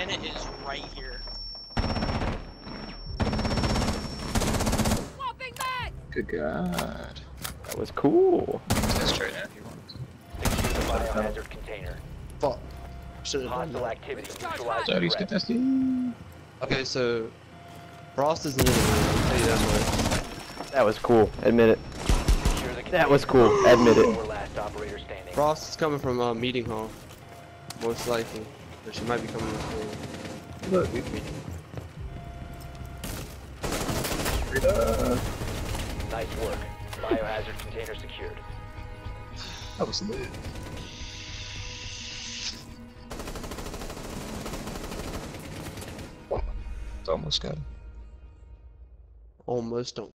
unit is right here. Good God. That was cool. Test right now. Secure the biohazard container. Fuck. Should have done Hostile that. activity. Neutralize So the he's threat. contesting. Okay, so Frost isn't in the room. I'll tell you that much. That was cool. Admit it. Secure the That was container. cool. Admit it. Four last operator standing. Frost is coming from meeting hall, most likely. But she might be coming from Look, we Nice work. Biohazard container secured. that was lit. It's almost got him. almost don't